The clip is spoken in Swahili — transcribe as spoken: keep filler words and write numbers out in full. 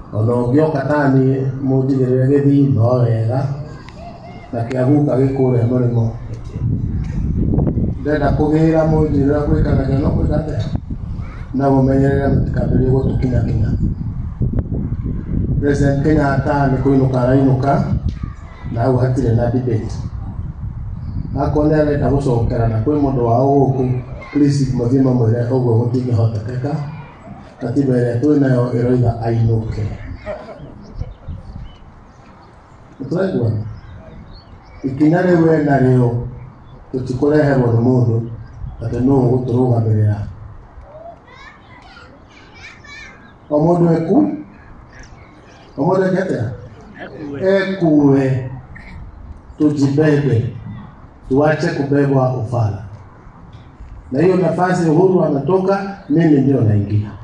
ono gioka tani mujigirire githi no wega na kiaguka gikure murimo ndenda kugira mujirira gwikanaga no kwigate na mumenyerera mutikambire gutukinya kinya President Kenyatta ni kuinuka rainuka na uhatire na debate akone arenda gucokera na kwi mundu wao guku please muthima mwire ogwo mutingi hotekeka katiba ire twinayo iroiga ainuke Turaigua ikinya riwe na rio tutikureherwo ni mundu ati no guturugamirira o mundu eku o mundu ekete ekuwe tujibebe tuache kubebwa ufala na hiyo nafasi Uhuru anatoka mimi ndio naingia